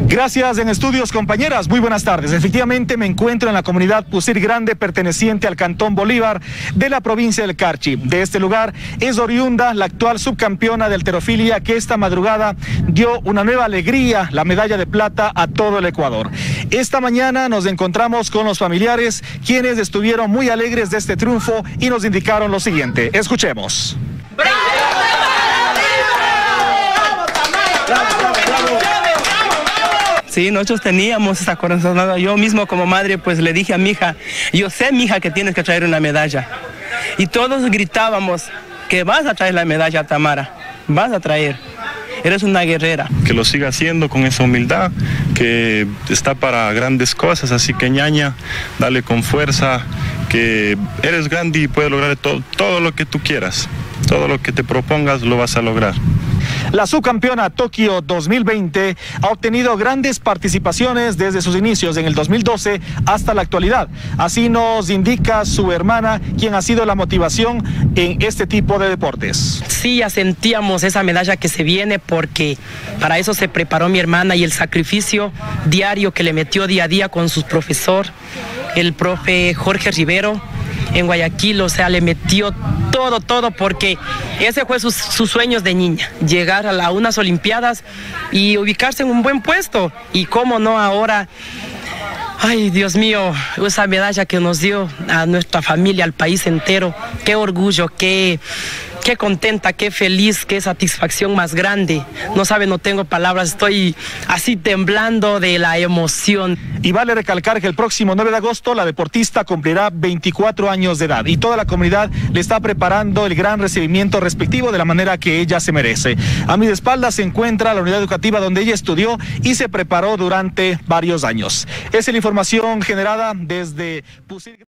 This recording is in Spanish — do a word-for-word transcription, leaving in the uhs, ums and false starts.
Gracias en estudios, compañeras. Muy buenas tardes. Efectivamente me encuentro en la comunidad Pusir Grande, perteneciente al Cantón Bolívar de la provincia del Carchi. De este lugar es oriunda la actual subcampeona de halterofilia, que esta madrugada dio una nueva alegría, la medalla de plata a todo el Ecuador. Esta mañana nos encontramos con los familiares, quienes estuvieron muy alegres de este triunfo y nos indicaron lo siguiente. Escuchemos. ¡Bravo! Sí, nosotros teníamos esa corazonada. Yo mismo como madre pues le dije a mi hija, yo sé, mi hija, que tienes que traer una medalla. Y todos gritábamos que vas a traer la medalla, Tamara, vas a traer. Eres una guerrera. Que lo siga haciendo con esa humildad, que está para grandes cosas, así que ñaña, dale con fuerza, que eres grande y puedes lograr todo, todo lo que tú quieras, todo lo que te propongas lo vas a lograr. La subcampeona Tokio dos mil veinte ha obtenido grandes participaciones desde sus inicios en el dos mil doce hasta la actualidad. Así nos indica su hermana, quien ha sido la motivación en este tipo de deportes. Sí, ya sentíamos esa medalla que se viene, porque para eso se preparó mi hermana, y el sacrificio diario que le metió día a día con su profesor, el profe Jorge Rivero, en Guayaquil. O sea, le metió todo, todo, porque ese fue sus, sus sueños de niña, llegar a las unas Olimpiadas y ubicarse en un buen puesto. Y cómo no ahora, ay, Dios mío, esa medalla que nos dio a nuestra familia, al país entero. Qué orgullo, qué, qué contenta, qué feliz, qué satisfacción más grande. No sabe, no tengo palabras, estoy así temblando de la emoción. Y vale recalcar que el próximo nueve de agosto la deportista cumplirá veinticuatro años de edad y toda la comunidad le está preparando el gran recibimiento respectivo de la manera que ella se merece. A mis espaldas se encuentra la unidad educativa donde ella estudió y se preparó durante varios años. Esa es la información generada desde Pusir.